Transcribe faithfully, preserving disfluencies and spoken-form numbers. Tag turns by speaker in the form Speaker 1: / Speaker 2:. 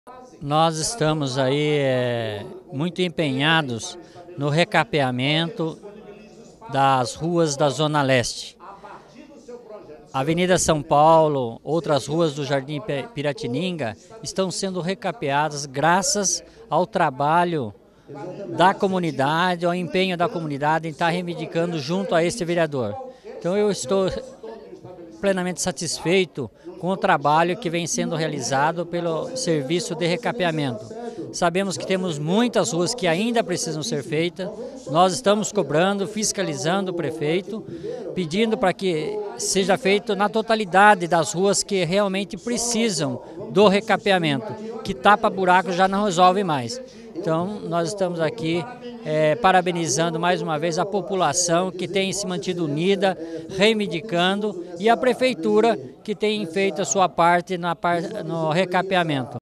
Speaker 1: Nós estamos aí é, muito empenhados no recapeamento das ruas da Zona Leste. Avenida São Paulo, outras ruas do Jardim Piratininga estão sendo recapeadas graças ao trabalho da comunidade, ao empenho da comunidade em estar reivindicando junto a este vereador. Então eu estou plenamente satisfeito com o trabalho que vem sendo realizado pelo serviço de recapeamento. Sabemos que temos muitas ruas que ainda precisam ser feitas, nós estamos cobrando, fiscalizando o prefeito, pedindo para que seja feito na totalidade das ruas que realmente precisam do recapeamento, que tapa buraco já não resolve mais. Então nós estamos aqui é, parabenizando mais uma vez a população que tem se mantido unida, reivindicando, e a prefeitura que tem feito a sua parte na, no recapeamento.